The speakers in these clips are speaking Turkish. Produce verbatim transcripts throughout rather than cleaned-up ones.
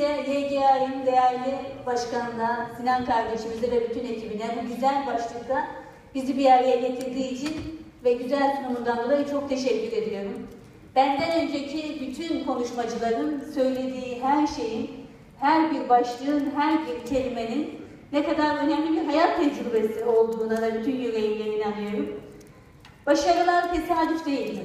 Y G A'nın değerli başkanına, Sinan kardeşimize ve bütün ekibine bu güzel başlıkta bizi bir araya getirdiği için ve güzel sunumundan dolayı çok teşekkür ediyorum. Benden önceki bütün konuşmacıların söylediği her şeyin, her bir başlığın, her bir kelimenin ne kadar önemli bir hayat tecrübesi olduğuna da bütün yüreğimle inanıyorum. Başarılar tesadüf değildir.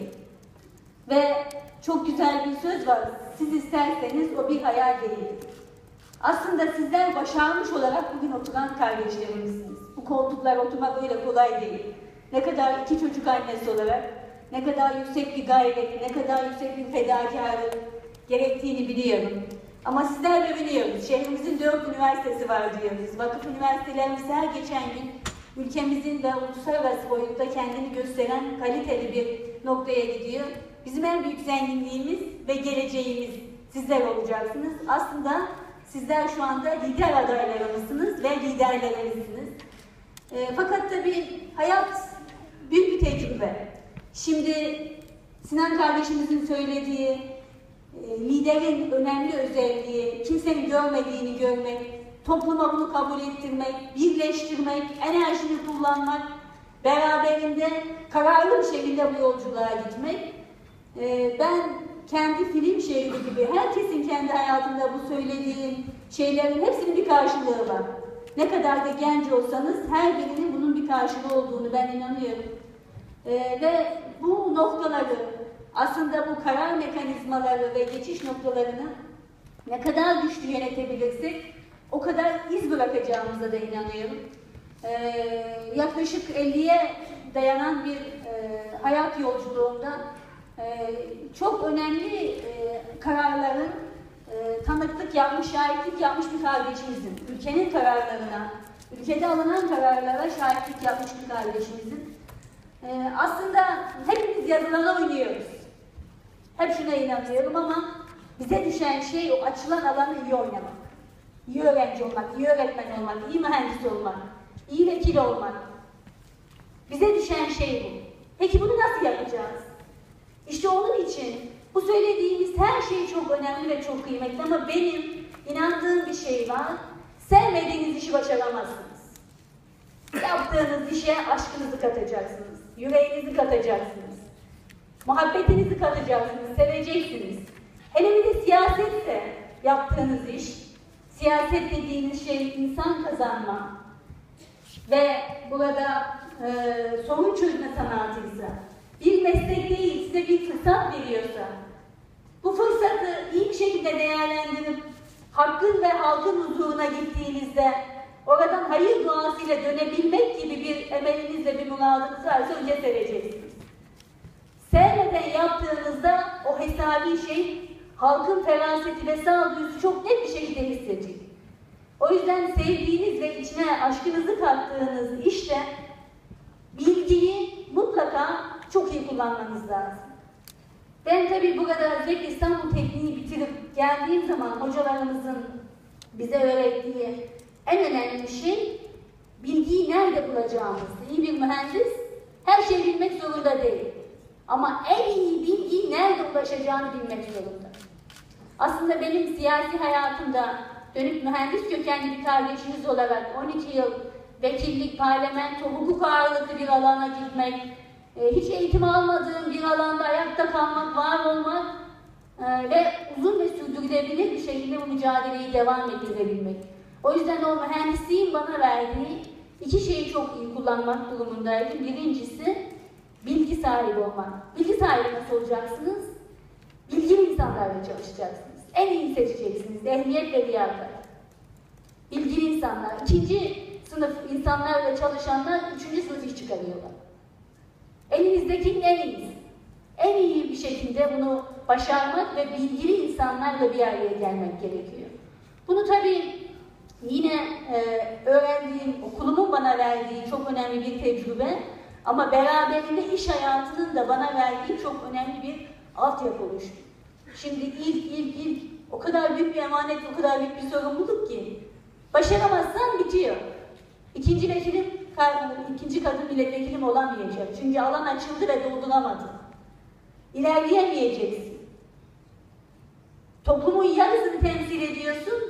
Ve çok güzel bir söz var, siz isterseniz o bir hayal değildir. Aslında sizler başarmış olarak bugün oturan kardeşlerimizsiniz. Bu koltuklar oturmak öyle kolay değil. Ne kadar iki çocuk annesi olarak, ne kadar yüksek bir gayret, ne kadar yüksek bir fedakarlık gerektiğini biliyorum. Ama sizler de biliyoruz, şehrimizin dört üniversitesi var diyoruz. Vakıf üniversitelerimiz her geçen gün ülkemizin ve uluslararası boyutta kendini gösteren kaliteli bir noktaya gidiyor. Bizim en büyük zenginliğimiz ve geleceğimiz sizler olacaksınız. Aslında sizler şu anda lider adaylarımızsınız ve liderlerimizsiniz. E, fakat tabii hayat büyük bir tecrübe. Şimdi Sinan kardeşimizin söylediği e, liderin önemli özelliği, kimsenin görmediğini görmek, topluma bunu kabul ettirmek, birleştirmek, enerjini kullanmak, beraberinde kararlı bir şekilde bu yolculuğa gitmek. Ee, ben kendi film şeridi gibi, herkesin kendi hayatında bu söylediğim şeylerin hepsinin bir karşılığı var. Ne kadar da genç olsanız her birinin bunun bir karşılığı olduğunu ben inanıyorum. Ee, ve bu noktaları, aslında bu karar mekanizmaları ve geçiş noktalarını ne kadar güçlü yönetebilirsek o kadar iz bırakacağımıza da inanıyorum. Ee, yaklaşık elliye dayanan bir e, hayat yolculuğunda e, çok önemli e, kararların e, tanıklık yapmış, şahitlik yapmış bir kardeşimizin. Ülkenin kararlarına, ülkede alınan kararlara şahitlik yapmış bir kardeşimizin. E, aslında hepimiz yazılana oynuyoruz. Hep şuna inanıyorum ama bize düşen şey o açılan alanı iyi oynamak. İyi öğrenci olmak, iyi öğretmen olmak, iyi mühendis olmak, iyi vekil olmak. Bize düşen şey bu. Peki bunu nasıl yapacağız? İşte onun için bu söylediğimiz her şey çok önemli ve çok kıymetli ama benim inandığım bir şey var. Sevmediğiniz işi başaramazsınız. Yaptığınız işe aşkınızı katacaksınız, yüreğinizi katacaksınız, muhabbetinizi katacaksınız, seveceksiniz. Hele bir de siyasetse yaptığınız iş, siyaset dediğiniz şey insan kazanma ve burada e, sorun çözme sanatıysa, bir meslek değil size bir fırsat veriyorsa, bu fırsatı iyi bir şekilde değerlendirip hakkın ve halkın huzuruna gittiğinizde oradan hayır duasıyla dönebilmek gibi bir emeliniz ve bir muradınız varsa önce seveceksiniz. Sevmeden yaptığınızda o hesabi şey halkın feraseti ve sağduyusu çok net bir şekilde hissedecek. O yüzden sevdiğiniz ve içine aşkınızı kattığınız işte bilgiyi mutlaka çok iyi kullanmanız lazım. Ben tabii burada özellikle İstanbul Tekniği bitirip geldiğim zaman hocalarımızın bize öğrettiği en önemli şey bilgiyi nerede bulacağımız. İyi bir mühendis her şeyi bilmek zorunda değil. Ama en iyi bilgiyi nerede ulaşacağını bilmek zorunda. Aslında benim siyasi hayatımda dönüp mühendis kökenli bir kardeşiniz olarak on iki yıl vekillik, parlamento, hukuk ağırlıklı bir alana gitmek, hiç eğitim almadığım bir alanda ayakta kalmak, var olmak ve uzun ve sürdürülebilir bir şekilde bu mücadeleyi devam ettirebilmek. O yüzden o mühendisliğin bana verdiği iki şeyi çok iyi kullanmak durumundaydım. Birincisi bilgi sahibi olmak. Bilgi sahibi nasıl olacaksınız? Bilgili insanlarla çalışacaksınız. En iyi seçeceksiniz. Ehemmiyet ve liyakat. Bilgili insanlar. İkinci sınıf insanlarla çalışanlar üçüncü sınıf iş çıkarıyorlar. Elinizdekinin en iyisi. En iyi bir şekilde bunu başarmak ve bilgili insanlarla bir araya gelmek gerekiyor. Bunu tabii yine e, öğrendiğim, okulumun bana verdiği çok önemli bir tecrübe ama beraberinde iş hayatının da bana verdiği çok önemli bir altyapı oluştu. Şimdi ilk ilk ilk o kadar büyük bir emanet, o kadar büyük bir sorumluluk ki başaramazsan bitiyor. İkinci vekilim, ikinci kadın milletvekilim olamayacak. Çünkü alan açıldı ve dolduramadı. İlerleyemeyeceksin. Toplumun yarısını temsil ediyorsun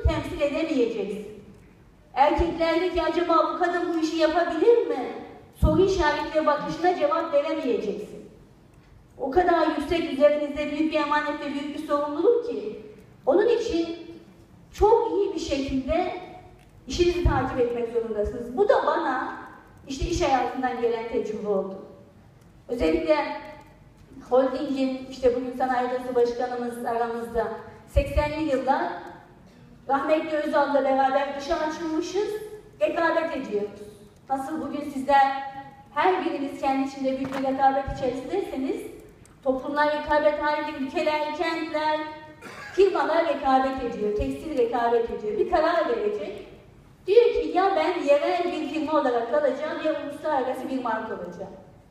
Erkeklerdeki acaba bu kadın bu işi yapabilir mi? Soru işaretli bakışına cevap veremeyeceksin. O kadar yüksek, üzerinizde büyük bir emanet ve büyük bir sorumluluk ki. Onun için çok iyi bir şekilde işinizi takip etmek zorundasınız. Bu da bana işte iş hayatından gelen tecrübe oldu. Özellikle holdingin, işte bugün Sanayi Odası Başkanımız aramızda, seksenli yıllar rahmetli Özal'la beraber dışa açılmışız, rekabet ediyoruz. Nasıl bugün sizler her biriniz kendi içinde büyük bir rekabet içerisindeyseniz, toplumlar rekabet halinde, ülkeler, kentler, firmalar rekabet ediyor, tekstil rekabet ediyor. Bir karar verecek. Diyor ki ya ben yerel bir firma olarak kalacağım ya uluslararası bir marka olacağım.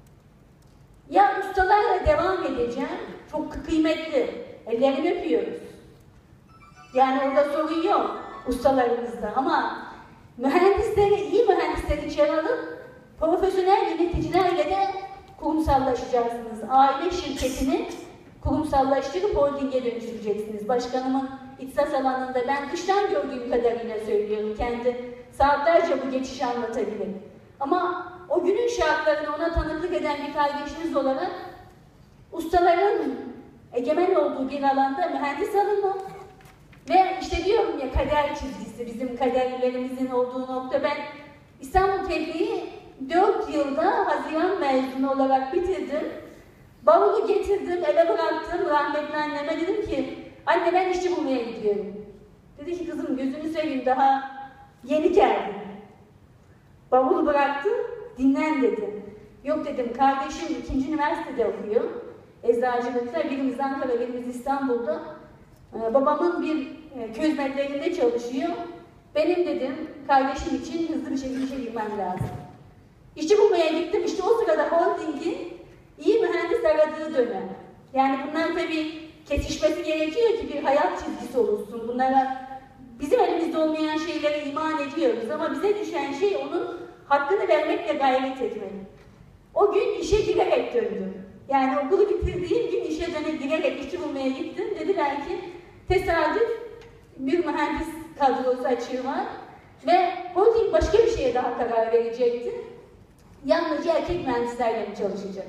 Ya ustalarla devam edeceğim, çok kıymetli, ellerini öpüyoruz. Yani orada sorun yok ustalarımızda ama mühendisleri, iyi mühendisleri içeri alıp profesyonel yöneticilerle de kurumsallaşacaksınız. Aile şirketini kurumsallaştırıp holdinge dönüştüreceksiniz. Başkanımın ihtisas alanında ben dıştan gördüğüm kadarıyla söylüyorum. Kendi saatlerce bu geçişi anlatabilirim. Ama o günün şartlarını ona tanıklık eden bir kardeşiniz olarak ustaların egemen olduğu bir alanda mühendis alımı ve işte diyorum ya kader çizgisi, bizim kaderlerimizin olduğu nokta. Ben İstanbul Tekniği dört yılda Haziran mezunu olarak bitirdim. Bavulu getirdim, eve bıraktım. Rahmetli anneme dedim ki, anne ben işçi bulmaya gidiyorum. Dedi ki kızım gözünü seveyim daha yeni geldim. Bavulu bıraktım, dinlen dedi. Yok dedim, kardeşim ikinci üniversitede okuyor. Eczacılıkta, birimiz Ankara, birimiz İstanbul'da. Ee, babamın bir e, köy hizmetlerinde çalışıyor. Benim dedim, kardeşim için hızlı bir şekilde işe girmem lazım. İşçi bulmaya gittim, işte o sırada holdingin iyi mühendis aradığı dönem. Yani bunlar tabii kesişmesi gerekiyor ki bir hayat çizgisi oluşsun. Bunlara bizim elimizde olmayan şeylere iman ediyoruz ama bize düşen şey onun hakkını vermekle gayret etmek. O gün işe girerek döndüm. Yani okulu bitirdiğim gün işe dönüp girerek işçi bulmaya gittim. Dediler ki tesadüf bir mühendis kadrosu açığı var ve holding başka bir şeye daha karar verecekti. Yalnızca erkek mühendislerle mi çalışacak?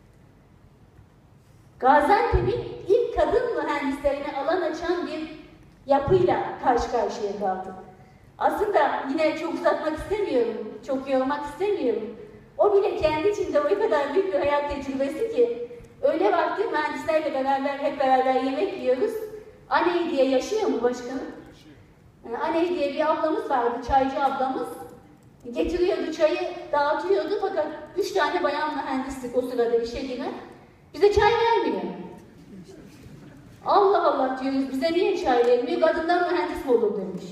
Gaziantep'in ilk kadın mühendislerine alan açan bir yapıyla karşı karşıya kaldık. Aslında yine çok uzatmak istemiyorum, çok yormak istemiyorum. O bile kendi içinde o kadar büyük bir hayat tecrübesi ki öyle vakti mühendislerle beraber hep beraber yemek yiyoruz. Aney diye yaşıyor mu başkanım? Yani Aney diye bir ablamız vardı, çaycı ablamız. Getiriyordu çayı, dağıtıyordu fakat üç tane bayan mühendislik o sırada işe giren. Bize çay vermiyor. Allah Allah diyoruz, bize niye çay vermiyor? Kadından mühendis mi olur demiş.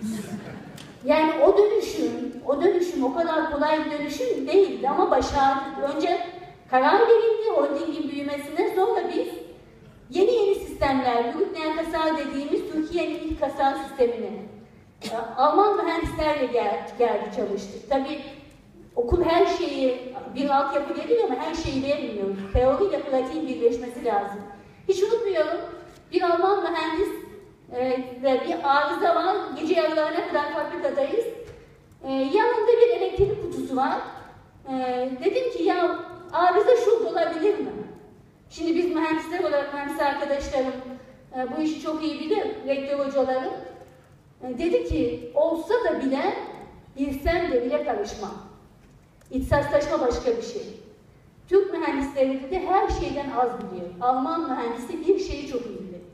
Yani o dönüşüm, o dönüşüm o kadar kolay bir dönüşüm değildi ama başardık. Önce karar verildi holdingin büyümesine, sonra biz yeni yeni sistemler, Brückner Kasar dediğimiz Türkiye'nin ilk kasar sistemini Alman mühendislerle geldi, geldi çalıştık. Tabii okul her şeyi, bir altyapı veriyor ama her şeyi vermiyor. Teori ile pratiğin birleşmesi lazım. Hiç unutmuyorum, bir Alman mühendis e, ve bir arıza var, gece yarılarına kadar fabrikadayız. E, yanında bir elektrik kutusu var. E, dedim ki ya arıza şurada olabilir mi? Şimdi biz mühendisler olarak, mühendis arkadaşlarım e, bu işi çok iyi bilir, rektör hocalarım. E, dedi ki olsa da bile, bilsem de bile karışmam. İhtisaslaşma başka bir şey. Türk mühendisleri dedi her şeyden az biliyor. Alman mühendisi bir şeyi çok iyi bilir.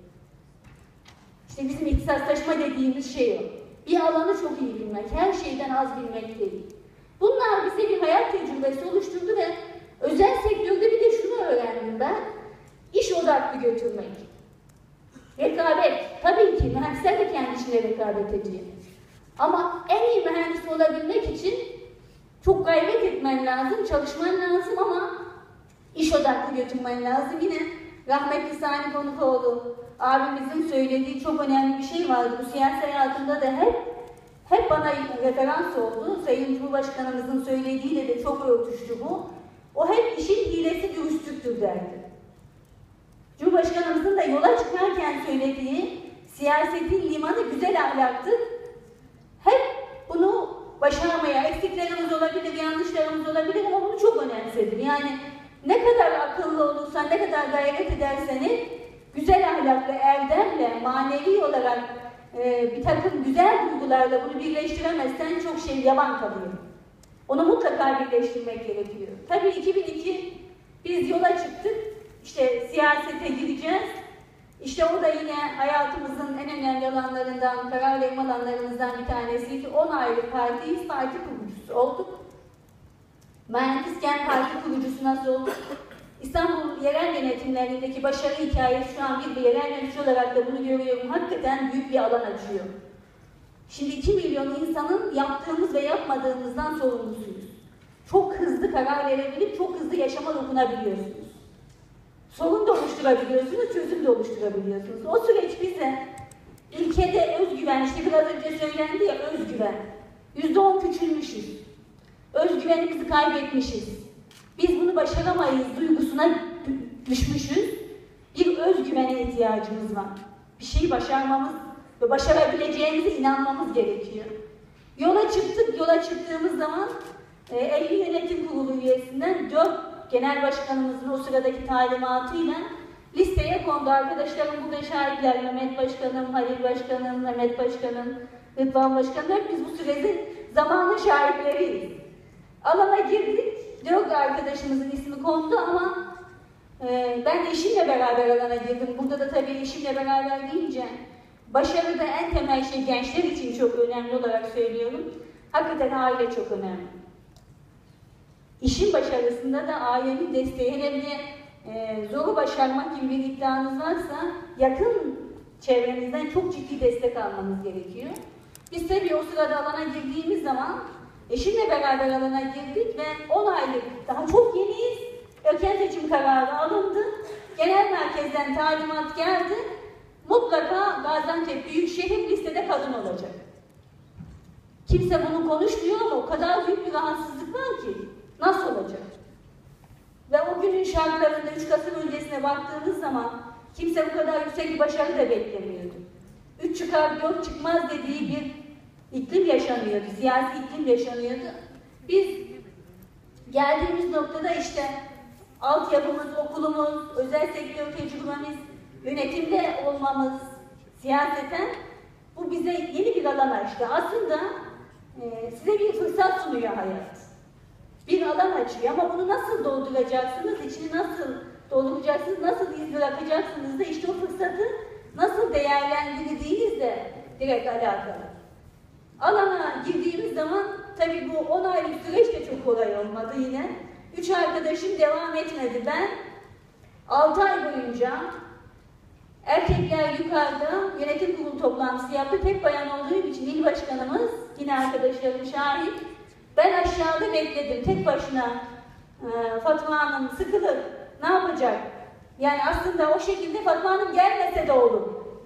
İşte bizim ihtisaslaşma dediğimiz şey o. Bir alanı çok iyi bilmek, her şeyden az bilmek değil. Bunlar bize bir hayat tecrübesi oluşturdu ve özel sektörde bir de şunu öğrendim ben. İş odaklı götürmek. Rekabet. Tabii ki mühendisler de kendi içine rekabet ediyor. Ama en iyi mühendis olabilmek için çok gayret etmen lazım, çalışman lazım ama iş odaklı götürmen lazım. Yine rahmetli Sani Konukoğlu abimizin söylediği çok önemli bir şey vardı. Bu siyasi hayatımda da hep hep bana referans oldu. Sayın Cumhurbaşkanımızın söylediğiyle de çok örtüştü bu. O hep işin hilesi dürüstlüktür derdi. Cumhurbaşkanımızın da yola çıkarken söylediği siyasetin limanı güzel ahlaktır. Hep bunu yanlışlarımız olabilir ama bunu çok önemsedim. Yani ne kadar akıllı olursan, ne kadar gayret ederseniz, güzel ahlakla, erdemle, manevi olarak e, bir takım güzel duygularla bunu birleştiremezsen çok şey yaban kalıyor. Onu mutlaka birleştirmek gerekiyor. Tabii iki bin iki biz yola çıktık. İşte siyasete gireceğiz. İşte o da yine hayatımızın en önemli alanlarından, karar verme alanlarımızdan bir tanesiydi. on aylık partiyiz, parti kurucusu olduk. Mühendisken parti kurucusu nasıl olduk? İstanbul yerel yönetimlerindeki başarı hikayesi şu an bir yerel yönetici olarak da bunu görüyorum. Hakikaten büyük bir alan açıyor. Şimdi iki milyon insanın yaptığımız ve yapmadığımızdan sorumlusuyuz. Çok hızlı karar verebilip çok hızlı yaşama dokunabiliyorsunuz. Sorun da oluşturabiliyorsunuz, çözüm de oluşturabiliyorsunuz. O süreç bize ilkede özgüven, işte biraz önce söylendi ya, özgüven. Yüzde on küçülmüşüz. Özgüvenimizi kaybetmişiz. Biz bunu başaramayız duygusuna düşmüşüz. Bir özgüvene ihtiyacımız var. Bir şeyi başarmamız ve başarabileceğimize inanmamız gerekiyor. Yola çıktık, yola çıktığımız zaman elli yönetim kurulu üyesinden dört genel başkanımızın o sıradaki talimatıyla listeye kondu. Arkadaşlarım burada şahitler, Mehmet Başkanım, Halil Başkanım, Mehmet Başkanım, Rıdvan Başkanım, hep biz bu sürecin zamanlı şahitleriyiz. Alana girdik, dört arkadaşımızın ismi kondu ama e, ben eşimle beraber alana girdim. Burada da tabii eşimle beraber deyince başarıda en temel şey gençler için çok önemli olarak söylüyorum. Hakikaten aile çok önemli. İşin başarısında da ailenin desteği, hele bir de e, zoru başarmak gibi bir iddianız varsa yakın çevrenizden çok ciddi destek almanız gerekiyor. Biz tabii o sırada alana girdiğimiz zaman eşimle beraber alana girdik ve on aylık, daha çok yeniyiz, erken seçim kararı alındı. Genel merkezden talimat geldi, mutlaka Gaziantep Büyükşehir listede kadın olacak. Kimse bunu konuşmuyor ama o kadar büyük bir rahatsızlık var ki. Nasıl olacak? Ve o günün şartlarında üç Kasım öncesine baktığımız zaman kimse bu kadar yüksek bir başarı da beklemiyordu. üç çıkar, dört çıkmaz dediği bir iklim yaşanıyordu, siyasi iklim yaşanıyordu. Biz geldiğimiz noktada işte altyapımız, okulumuz, özel sektör tecrübemiz, yönetimde olmamız, siyaseten bu bize yeni bir alan açtı. Aslında e, size bir fırsat sunuyor hayat. Bir alan açıyor ama bunu nasıl dolduracaksınız, içini nasıl dolduracaksınız, nasıl iz bırakacaksınız da işte o fırsatı nasıl değerlendirdiğinizle direkt alakalı. Alana girdiğimiz zaman tabii bu on aylık süreç de çok kolay olmadı yine. Üç arkadaşım devam etmedi. Ben altı ay boyunca erkekler yukarıda yönetim kurulu toplantısı yaptı. Tek bayan olduğum için il başkanımız, yine arkadaşlarım şahit. Ben aşağıda bekledim. Tek başına e, Fatma Hanım sıkılır. Ne yapacak? Yani aslında o şekilde Fatma Hanım gelmese de olur.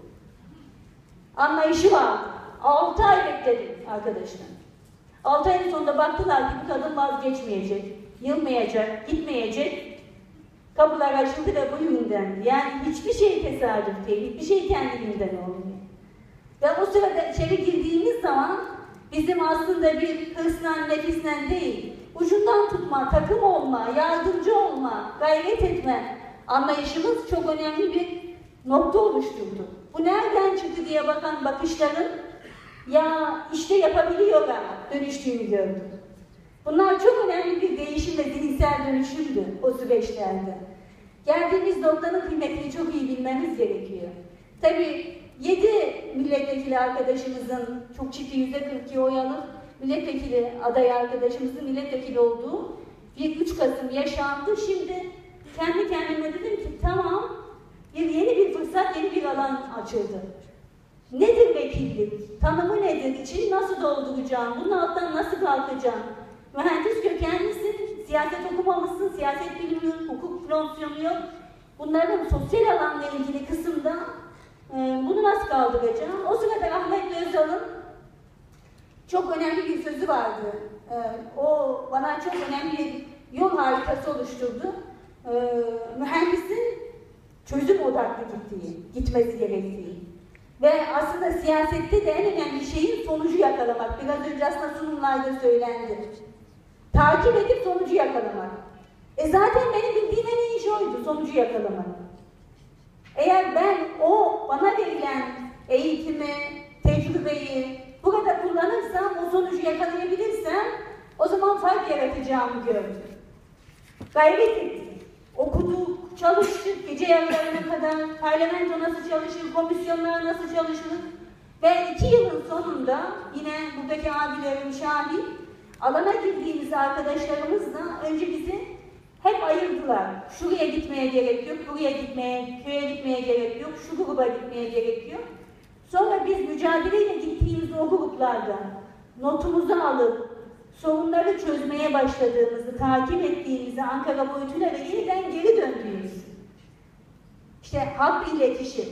Anlayışı var. Altı ay bekledim arkadaşlar. Altı ayın sonunda baktılar ki bu kadın vazgeçmeyecek, yılmayacak, gitmeyecek. Kapılar açıldı ve buyurun dendi. Yani hiçbir şey tesadüf değil, hiçbir şey kendiliğinden olmuyor. Ve o sırada içeri girdiğimiz zaman bizim aslında bir hırsla, nefisle değil, ucundan tutma, takım olma, yardımcı olma, gayret etme anlayışımız çok önemli bir nokta oluşturdu. Bu nereden çıktı diye bakan bakışların ya işte yapabiliyorlar dönüştüğünü gördüm. Bunlar çok önemli bir değişim ve zihinsel dönüşümdü o süreçlerde. Geldiğimiz noktanın kıymetini çok iyi bilmemiz gerekiyor. Tabii yedi milletvekili arkadaşımızın çok ciddi yüzde kırk iki oy alıp milletvekili aday arkadaşımızın milletvekili olduğu bir üç Kasım yaşandı. Şimdi kendi kendime dedim ki tamam, bir yeni bir fırsat, yeni bir alan açıldı. Nedir vekillik? Tanımı nedir? İçini nasıl dolduracağım? Bunun altından nasıl kalkacağım? Mühendis kökenlisin, siyaset okumamışsın, siyaset bilmiyorsun, hukuk fonksiyonu yok. Bunların sosyal alanla ilgili kısımda e, bunu nasıl kaldıracağım? O sırada Ahmet Özal'ın çok önemli bir sözü vardı. E, o bana çok önemli bir yol haritası oluşturdu. E, mühendisin çözüm odaklı gittiği, gitmesi gerektiği. Ve aslında siyasette de en önemli şeyin sonucu yakalamak. Biraz önce aslında sunumlarda söylendi. Takip edip sonucu yakalamak. E zaten benim bildiğim en iyi iş oydu, sonucu yakalamak. Eğer ben o bana verilen eğitimi, tecrübeyi burada kullanırsam, o sonucu yakalayabilirsem, o zaman fark yaratacağımı gördüm. Gayret ettik, okuduk, çalıştık, gece yarılarına kadar parlamento nasıl çalışır, komisyonlar nasıl çalışır ve iki yılın sonunda yine buradaki abilerim şahit, alana girdiğimiz arkadaşlarımızla önce bizi hep ayırdılar. Şuraya gitmeye gerek yok, buraya gitmeye, köye gitmeye gerek yok, şu gruba gitmeye gerek yok. Sonra biz mücadeleyle gittiğimiz o gruplarda notumuzu alıp sorunları çözmeye başladığımızı, takip ettiğimizi Ankara boyutuyla ve yeniden geri döndüğümüz. İşte halk iletişim,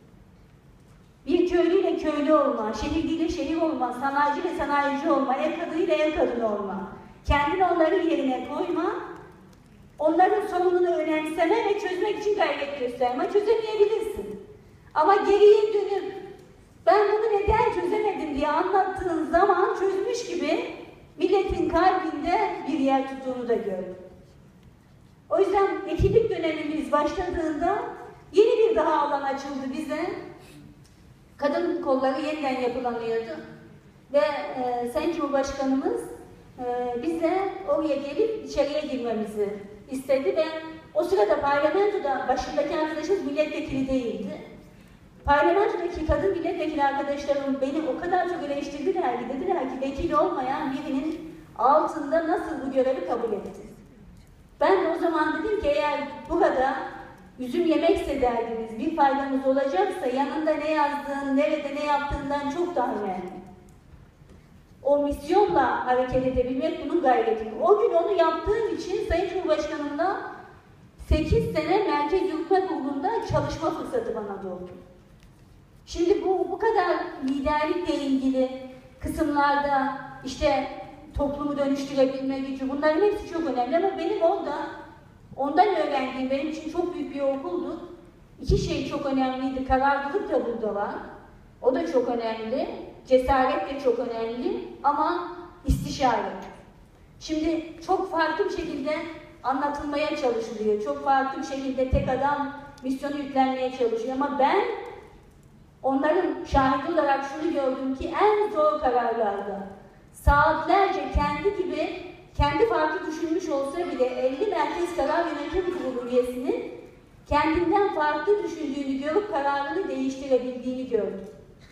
bir köylüyle köylü olma, şehirliyle şehir olma, sanayici sanayici olma, ev kadınıyla ev kadını olma, kendini onların yerine koyma, onların sorununu önemseme ve çözmek için gayret gösterme. Çözemeyebilirsin. Ama geriye dönüp ben bunu neden çözemedim diye anlattığın zaman çözmüş gibi milletin kalbinde bir yer tuttuğunu da gördüm. O yüzden vekillik dönemimiz başladığında yeni bir daha alan açıldı bize. Kadın kolları yeniden yapılanıyordu. Ve e, Sayın Cumhurbaşkanımız e, bize oraya gelip içeriye girmemizi istedi ve o sırada parlamentoda başındaki arkadaşımız milletvekili değildi. Parlamentodaki kadın milletvekili arkadaşlarım beni o kadar çok eleştirdiler ki, dediler ki vekil olmayan birinin altında nasıl bu görevi kabul etti? Ben de o zaman dedim ki eğer burada üzüm yemekse derdiniz, bir faydamız olacaksa yanında ne yazdığın, nerede ne yaptığından çok daha önemli. O misyonla hareket edebilmek bunun gayreti. O gün onu yaptığım için Sayın Cumhurbaşkanımla sekiz sene Merkez Yürütme Kurulu'nda çalışma fırsatı bana doğdu. Şimdi bu bu kadar liderlikle ilgili kısımlarda işte toplumu dönüştürebilme gücü, bunların hepsi çok önemli ama benim orada ondan öğrendiğim, benim için çok büyük bir okuldu. İki şey çok önemliydi. Kararlılık da burada var. O da çok önemli. Cesaret de çok önemli ama istişare. Şimdi çok farklı bir şekilde anlatılmaya çalışılıyor. Çok farklı bir şekilde tek adam misyonu yüklenmeye çalışıyor ama ben onların şahidi olarak şunu gördüm ki en zor kararlarda saatlerce kendi gibi, kendi farklı düşünmüş olsa bile elli Merkez Karar Yönetim Kurulu üyesinin kendinden farklı düşündüğünü görüp kararını değiştirebildiğini gördüm.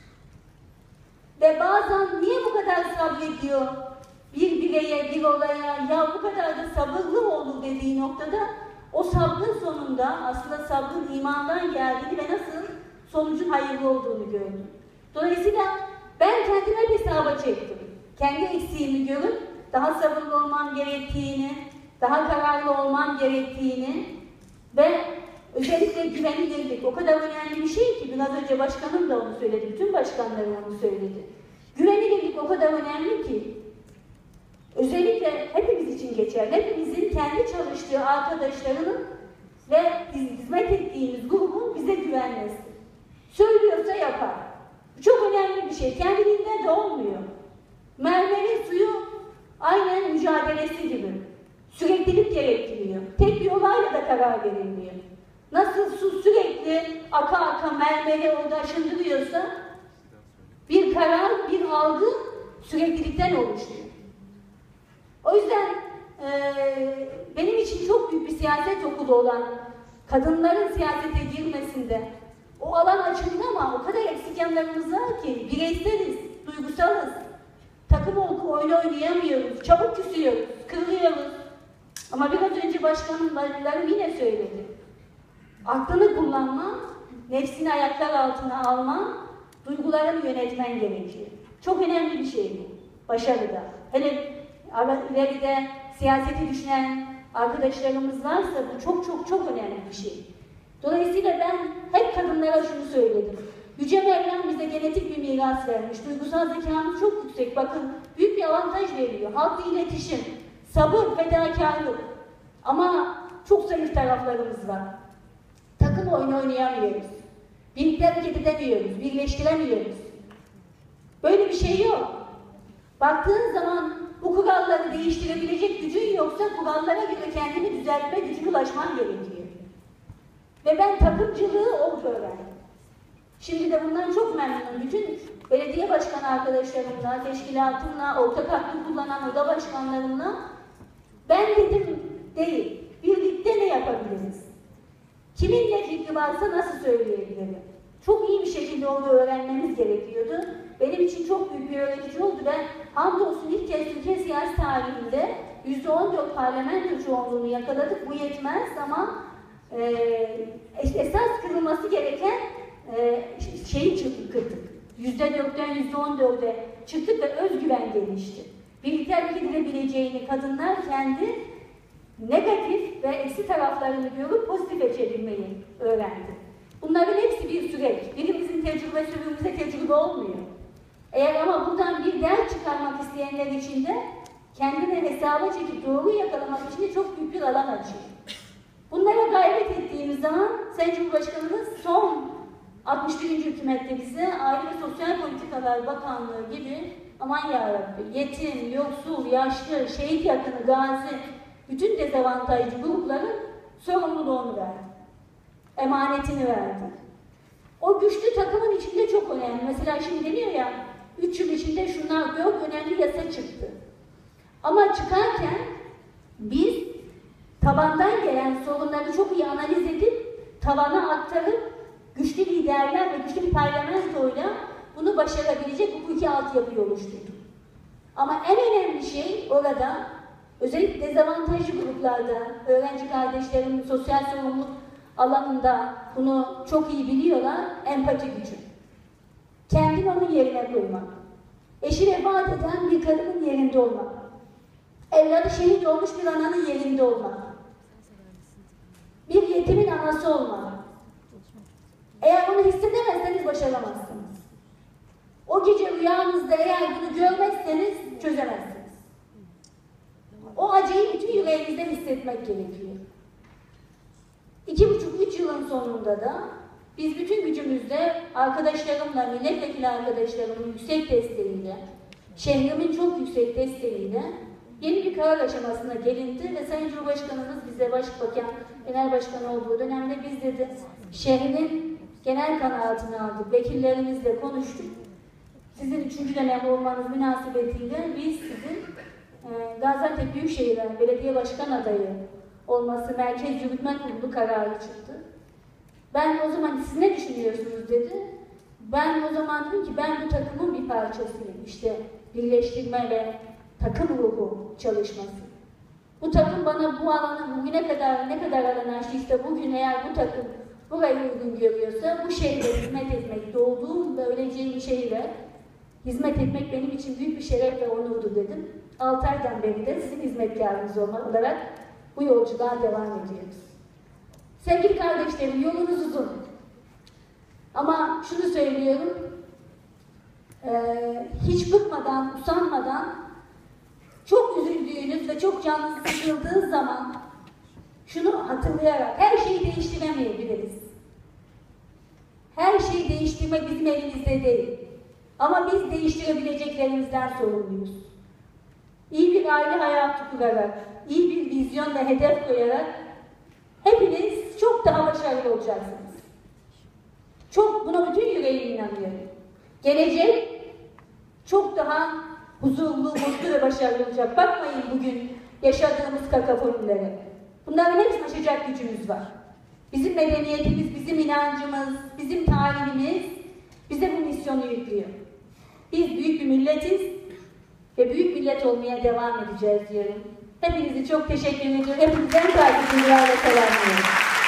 Ve bazen niye bu kadar sabrediyor bir bireye, bir olaya, ya bu kadar da sabırlı mı olur dediği noktada o sabrın sonunda aslında sabrın imandan geldiğini ve nasıl sonucun hayırlı olduğunu gördüm. Dolayısıyla ben kendime bir hesaba çektim. Kendi eksiğimi görüp daha sabırlı olmam gerektiğini, daha kararlı olmam gerektiğini ve özellikle güvenilirlik o kadar önemli bir şey ki biraz önce başkanım da onu söyledi, bütün başkanlarım onu söyledi. Güvenilirlik o kadar önemli ki özellikle hepimiz için geçer. Hepimizin kendi çalıştığı arkadaşlarının ve hizmet ettiğimiz grubun bize güvenmesi. Söylüyorsa yapar. Çok önemli bir şey. Kendiliğinden de olmuyor. Mermerin suyu aynen mücadelesi gibi. Süreklilik gerektiriyor. Tek bir olayla da karar verilmiyor. Nasıl su sürekli aka aka mermeri orada aşındırıyorsa bir karar, bir algı süreklilikten oluşuyor. O yüzden e, benim için çok büyük bir siyaset okulu olan kadınların siyasete girmesinde o alan açıldı ama o kadar eksik yanlarımız var ki bireyseliz, duygusalız, takım oyunu oynayamıyoruz, çabuk küsüyoruz, kırılıyoruz. Ama biraz önce başkanlarım yine söyledi. Aklını kullanma, nefsini ayaklar altına alma, duygularını yönetmen gerekiyor. Çok önemli bir şey bu, başarıda. Hele ileride siyaseti düşünen arkadaşlarımız varsa bu çok çok çok önemli bir şey. Dolayısıyla ben hep kadınlara şunu söyledim. Yüce Mevlam bize genetik bir miras vermiş. Duygusal zekamız çok yüksek. Bakın büyük bir avantaj veriyor. Halkla iletişim, sabır, fedakarlık. Ama çok zayıf taraflarımız var. Takım oyunu oynayamıyoruz. Birlikte hareket edemiyoruz, birleştiremiyoruz. Böyle bir şey yok. Baktığın zaman bu kuralları değiştirebilecek gücün yoksa kurallara göre kendini düzeltme gücüne ulaşman gerekiyor. Ve ben takımcılığı orada öğrendim. Şimdi de bundan çok memnunum. Bütün belediye başkanı arkadaşlarımla, teşkilatımla, ortak hakkı kullanan oda başkanlarımla ben dedim değil, birlikte ne yapabiliriz? Kimin ne fikri varsa nasıl söyleyebilirim? Çok iyi bir şekilde onu öğrenmemiz gerekiyordu. Benim için çok büyük bir öğretici oldu ve hamdolsun ilk kez Türkiye siyasi tarihinde yüzde on dört parlamento çoğunluğunu yakaladık. Bu yetmez ama e, esas kırılması gereken e, şeyi çıktık, kırdık. yüzde dörtten yüzde on dörde çıktık ve özgüven gelişti. Birlikte hareket edebileceğini kadınlar kendi negatif ve eksi taraflarını görüp pozitife çevirmeyi öğrendi. Bunların hepsi bir süreç. Birimizin tecrübesi öbürümüze tecrübe olmuyor. Eğer ama buradan bir ders çıkarmak isteyenler için de kendine hesaba çekip doğruyu yakalamak için de çok büyük bir alan açıyor. Bunlara gayret ettiğimiz zaman Sayın Cumhurbaşkanımız son altmış birinci hükümette bize Aile ve Sosyal Politikalar Bakanlığı gibi aman yarabbi yetim, yoksul, yaşlı, şehit yakını, gazi bütün dezavantajlı grupların sorumluluğunu verdi. Emanetini verdi. O güçlü takımın içinde çok önemli. Mesela şimdi deniyor ya, üç yıl içinde şunlar dört önemli yasa çıktı. Ama çıkarken biz tabandan gelen sorunları çok iyi analiz edip tabana aktarıp güçlü liderler ve güçlü bir parlamentoyla bunu başarabilecek hukuki altyapıyı oluşturduk. Ama en önemli şey orada özellikle dezavantajlı gruplarda öğrenci kardeşlerim sosyal sorumluluk alanında bunu çok iyi biliyorlar, empati gücü. Kendini onun yerine koymak. Eşi vefat eden bir kadının yerinde olmak. Evladı şehit olmuş bir ananın yerinde olmak. Bir yetimin anası olmak. Eğer bunu hissedemezseniz başaramazsınız. O gece rüyanızda eğer bunu görmezseniz çözemezsiniz. O acıyı bütün yüreğinizden hissetmek gerekiyor. İki buçuk, üç yılın sonunda da biz bütün gücümüzle arkadaşlarımla, milletvekili arkadaşlarımın yüksek desteğiyle, şehrimin çok yüksek desteğiyle yeni bir karar aşamasına gelindi ve Sayın Cumhurbaşkanımız bize Başbakan, Genel Başkan olduğu dönemde biz dedi, şehrin genel kanaatini aldık, vekillerimizle konuştuk. Sizin üçüncü dönem olmanız münasebetiyle biz sizin e, Gaziantep Büyükşehir Belediye Başkan adayı olması Merkez Yürütme Kurulu kararı çıktı. Ben o zaman siz ne düşünüyorsunuz dedi. Ben o zaman dedim ki ben bu takımın bir parçasıyım. İşte birleştirme ve takım ruhu çalışması. Bu takım bana bu alanı bugüne kadar ne kadar alan açtıysa bugün eğer bu takım burayı uygun görüyorsa bu şehre hizmet etmek, doğduğum ve öleceğim şehre hizmet etmek benim için büyük bir şeref ve onurdu dedim. altı aydan beri de sizin hizmetkarınız olarak bu yolculuğa devam ediyoruz. Sevgili kardeşlerim, yolunuz uzun. Ama şunu söylüyorum, e, hiç bıkmadan, usanmadan, çok üzüldüğünüz ve çok canınız sıkıldığı zaman şunu hatırlayarak her şeyi değiştiremeyebiliriz. Her şeyi değiştirmek bizim elimizde değil. Ama biz değiştirebileceklerimizden sorumluyuz. İyi bir aile hayatı kurarak, iyi bir vizyon ve hedef koyarak hepiniz çok daha başarılı olacaksınız. Çok buna bütün yüreğimle inanıyorum. Gelecek çok daha huzurlu, mutlu ve başarılı olacak. Bakmayın bugün yaşadığımız kakafonilere. Bunların hepsini aşacak gücümüz var. Bizim medeniyetimiz, bizim inancımız, bizim tarihimiz bize bu misyonu yüklüyor. Biz büyük bir milletiz ve büyük millet olmaya devam edeceğiz diyorum. Hepinizi çok teşekkür ediyorum. Hepinizden kalbi duyarla selamlıyorum.